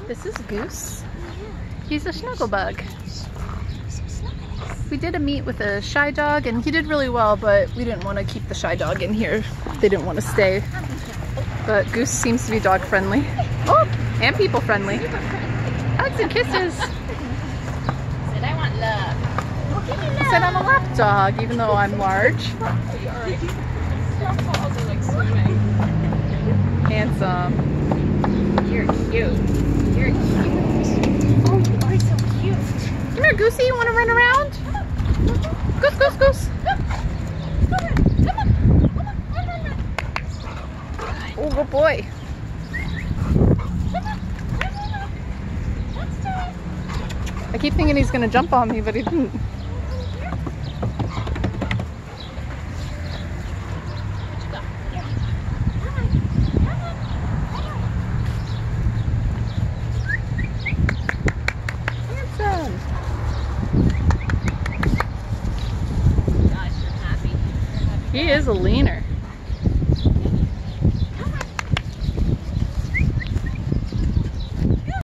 This is Goose. He's a snuggle bug. We did a meet with a shy dog and he did really well, but we didn't want to keep the shy dog in here. They didn't want to stay. But Goose seems to be dog friendly. Oh, and people friendly. Hugs and kisses. Said I want love. Said I'm a lap dog, even though I'm large. Handsome. You're cute. You're cute. Oh, you are so cute. Come here, Goosey. You want to run around? Goose, goose, goose. Oh, good boy. I keep thinking he's going to jump on me, but he didn't. Handsome. Gosh, you're happy. He is a leaner.